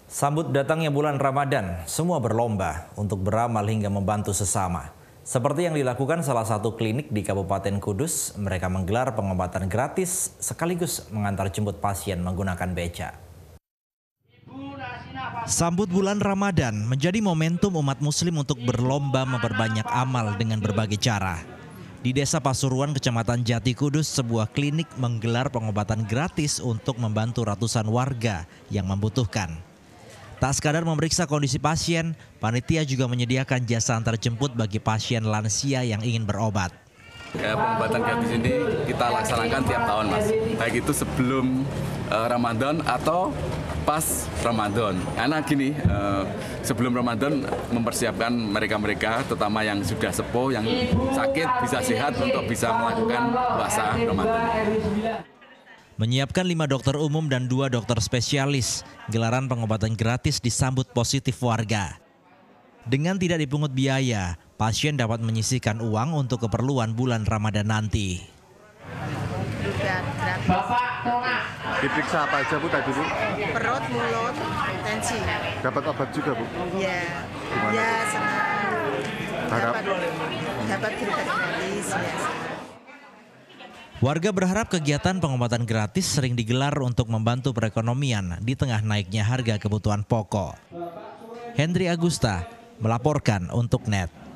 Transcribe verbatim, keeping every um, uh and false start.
Sambut datangnya bulan Ramadan, semua berlomba untuk beramal hingga membantu sesama. Seperti yang dilakukan salah satu klinik di Kabupaten Kudus, mereka menggelar pengobatan gratis sekaligus mengantar jemput pasien menggunakan beca. Sambut bulan Ramadan menjadi momentum umat muslim untuk berlomba memperbanyak amal dengan berbagai cara. Di Desa Pasuruan, Kecamatan Jati Kudus, sebuah klinik menggelar pengobatan gratis untuk membantu ratusan warga yang membutuhkan. Tak sekadar memeriksa kondisi pasien, panitia juga menyediakan jasa antar jemput bagi pasien lansia yang ingin berobat. Ya, pengobatan gratis ini kita laksanakan tiap tahun, Mas. Baik itu sebelum uh, Ramadan atau pas Ramadan. Karena gini, uh, sebelum Ramadan mempersiapkan mereka-mereka, terutama yang sudah sepuh, yang sakit, bisa sehat untuk bisa melakukan puasa Ramadan. Menyiapkan lima dokter umum dan dua dokter spesialis, gelaran pengobatan gratis disambut positif warga. Dengan tidak dipungut biaya, pasien dapat menyisihkan uang untuk keperluan bulan Ramadan nanti. Diperiksa apa aja Bu tadi Bu? Perut, mulut, tensi. Dapat obat juga Bu? Ya, Gimana, ya Bu? senang. Harap? Dapat, dapat berobat gratis ya. Warga berharap kegiatan pengobatan gratis sering digelar untuk membantu perekonomian di tengah naiknya harga kebutuhan pokok. Hendri Agusta melaporkan untuk N E T.